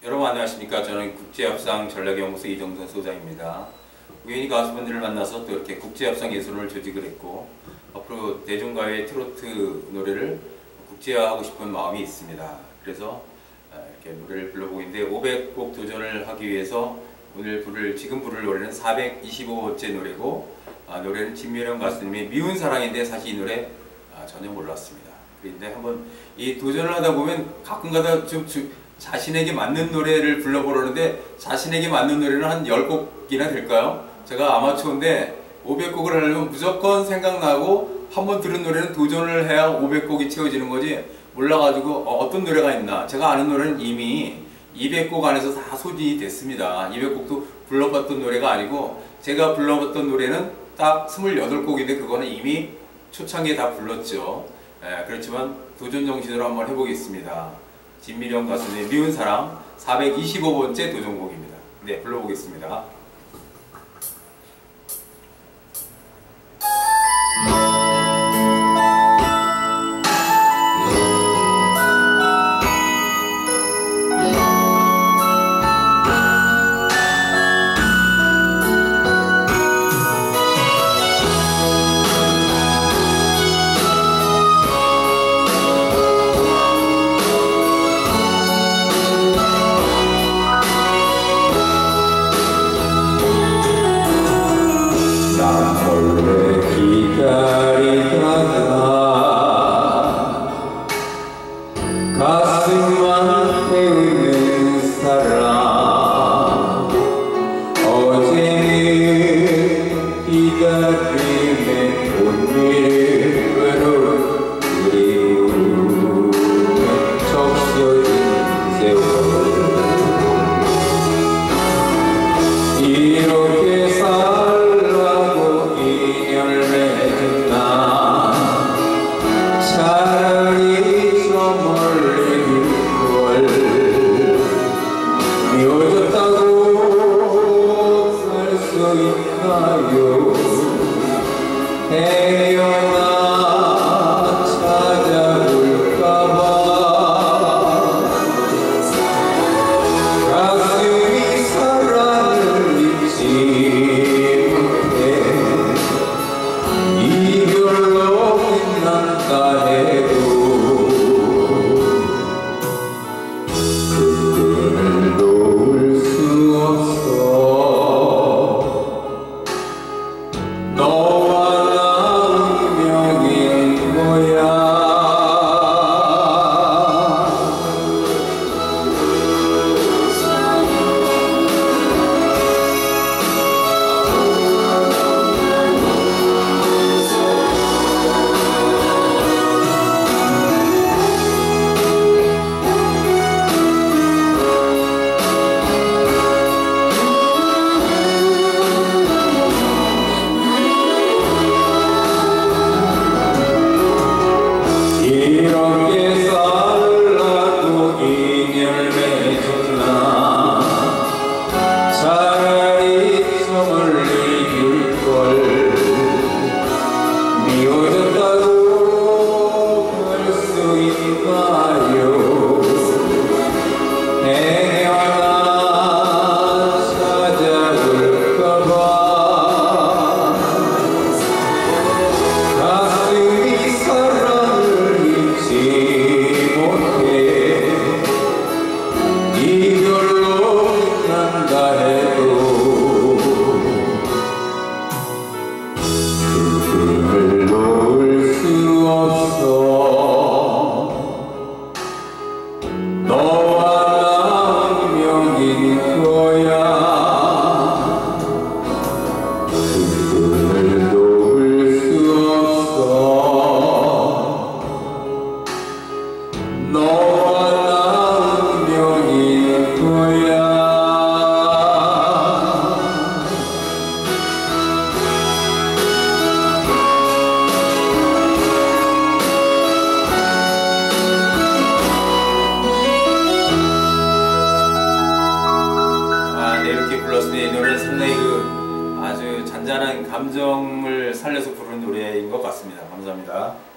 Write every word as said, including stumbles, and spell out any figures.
여러분 안녕하십니까. 저는 국제협상 전략연구소 이정선 소장입니다. 우연히 가수분들을 만나서 또 이렇게 국제협상 예술을 조직을 했고 앞으로 대중가요의 트로트 노래를 국제화하고 싶은 마음이 있습니다. 그래서 이렇게 노래를 불러보고 있는데 오백 곡 도전을 하기 위해서 오늘 부를 지금 부를 노래는 사백이십오 번째 노래고 아, 노래는 진미령 가수님의 미운 사랑인데 사실 이 노래 아, 전혀 몰랐습니다. 그런데 한번 이 도전을 하다 보면 가끔가다 좀 주, 자신에게 맞는 노래를 불러보려는데 자신에게 맞는 노래는 한 열 곡이나 될까요? 제가 아마추어인데 오백 곡을 하려면 무조건 생각나고 한번 들은 노래는 도전을 해야 오백 곡이 채워지는 거지 몰라가지고 어, 어떤 노래가 있나. 제가 아는 노래는 이미 이백 곡 안에서 다 소진이 됐습니다. 이백 곡도 불러봤던 노래가 아니고 제가 불러봤던 노래는 딱 스물여덟 곡인데 그거는 이미 초창기에 다 불렀죠. 에, 그렇지만 도전 정신으로 한번 해보겠습니다. 진미령 가수의 미운 사랑 사백이십오 번째 도전곡입니다. 네, 불러보겠습니다. 가슴만 태우는 사랑 어제는 기다림의 온밀으로 그리움에 적셔진 세월 이렇게 살라고 인연을 맺은 나 차라리 저 멀리 미워졌다고 살 수 있나요? 태어나 찾아올까봐 가슴이 사랑을 잊지 못해 이별로 빛난다 해도 너와 나 운명인 거야. 이렇게 살라고 인연을 맺은 나 차라리 저 멀리 둘걸 미워졌다고 할 수 있나요? 태어나 찾아올까봐 가슴이 사랑을 잊지 못해 이별로 빛난다 해도 그분을 놓을 수 없어. 너와 나 운명인 거야. 그분을 놓을 수 없어. 너와 나 운명인 거야. 아, 네, 이렇게 불렀습니다. 이 노래는 상당히 그 아주 잔잔한 감정을 살려서 부른 노래인 것 같습니다. 감사합니다.